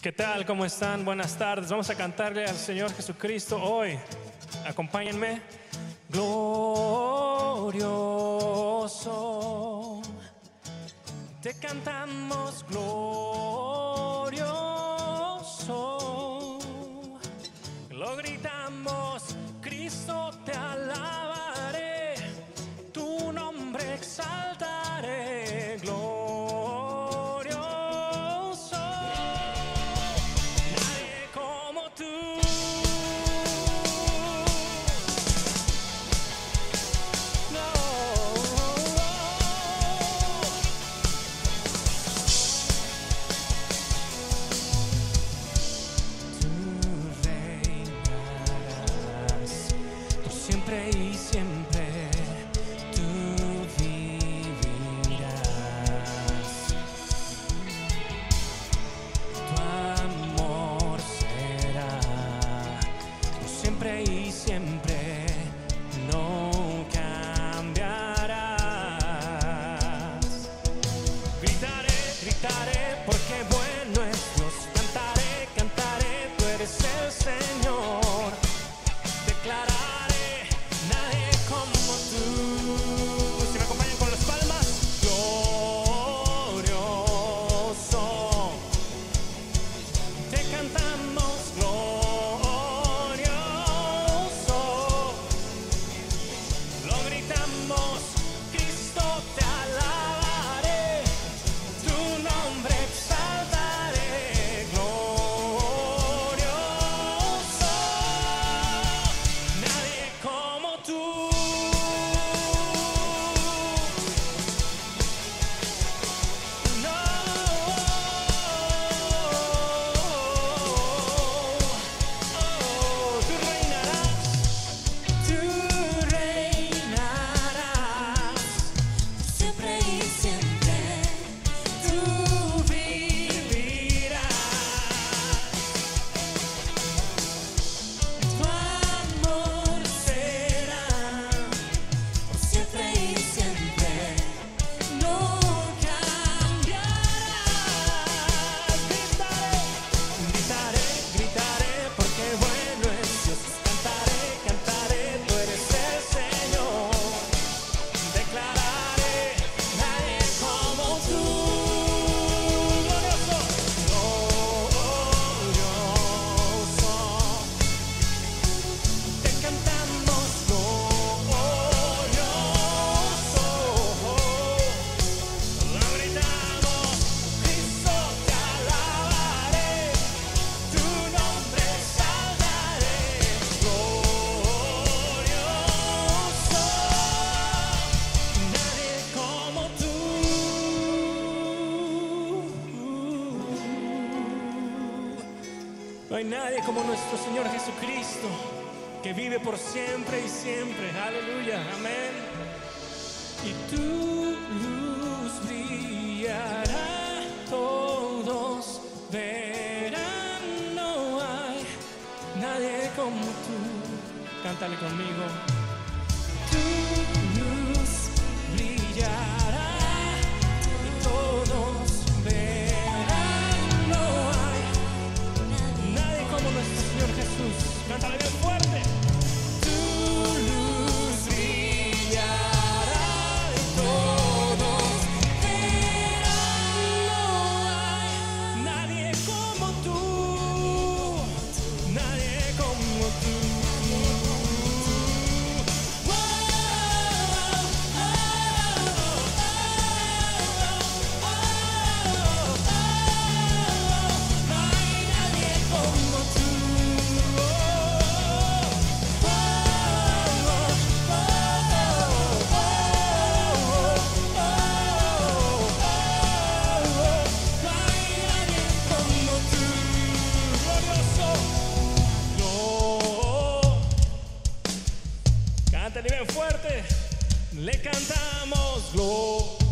¿Qué tal? ¿Cómo están? Buenas tardes. Vamos a cantarle al Señor Jesucristo hoy. Acompáñenme. Glorioso, te cantamos glorioso, lo gritamos, Cristo te alabaré, tu nombre exaltaré, glorioso, nadie como tú. Siempre y siempre tú vivirás, tu amor será por siempre y siempre, no cambiarás. Gritaré, gritaré porque bueno es Dios, cantaré, cantaré, tú eres el Señor, declararé. No hay nadie como nuestro Señor Jesucristo, que vive por siempre y siempre. Aleluya, amén. Y tu luz brillará, todos verán, no hay nadie como tú. Cántale conmigo. Tu luz brillará y todos verán, no hay nadie como nuestro Señor Jesús. Cántale bien fuerte. Tu luz brillará y todos verán, no hay nadie como tú, nadie como tú. Cántale bien fuerte, le cantamos gloria.